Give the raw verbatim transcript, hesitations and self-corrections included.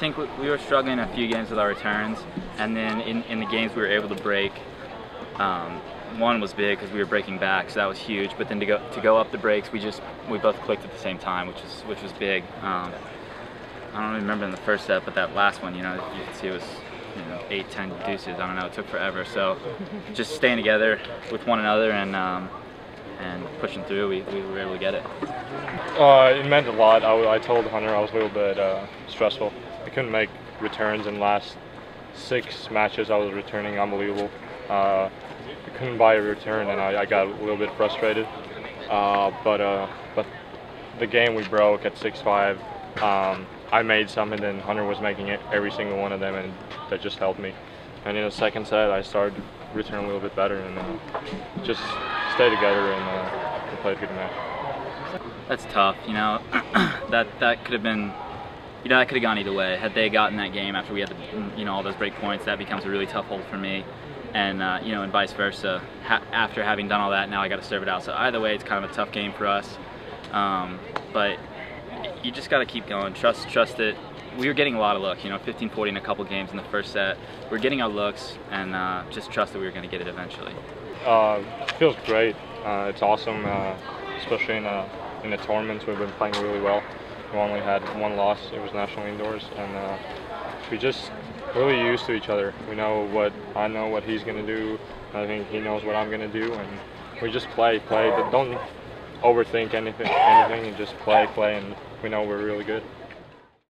think we, we were struggling a few games with our returns, and then in, in the games we were able to break. Um, one was big because we were breaking back, so that was huge. But then to go to go up the breaks, we just we both clicked at the same time, which was which was big. Um, I don't even remember in the first set, but that last one, you know, you could see it was you know eight, ten deuces. I don't know. It took forever. So just staying together with one another and um, and pushing through, we, we were able to get it. Uh, it meant a lot. I, I told Hunter I was a little bit uh, stressful. I couldn't make returns in the last six matches I was returning. Unbelievable. Uh, I couldn't buy a return, and I, I got a little bit frustrated. Uh, but uh, but the game we broke at six five, um, I made some, and then Hunter was making it every single one of them, and that just helped me. And in the second set, I started to return a little bit better, and uh, just stay together and, uh, and play a good match. That's tough, you know. that that could have been, you know, that could have gone either way. Had they gotten that game after we had, the, you know, all those break points, that becomes a really tough hold for me. And uh, you know, and vice versa. Ha after having done all that, now I got to serve it out. So either way, it's kind of a tough game for us. Um, but you just got to keep going. Trust, trust it. We were getting a lot of looks. You know, fifteen forty in a couple games in the first set. We're getting our looks, and uh, just trust that we were going to get it eventually. Uh, it feels great. Uh, it's awesome, uh, especially in uh, in the tournaments. We've been playing really well. We only had one loss. It was national indoors, and uh, we just really used to each other. We know what I know what he's going to do. I think he knows what I'm going to do, and we just play, play. But don't overthink anything, anything, and just play, play, and we know we're really good.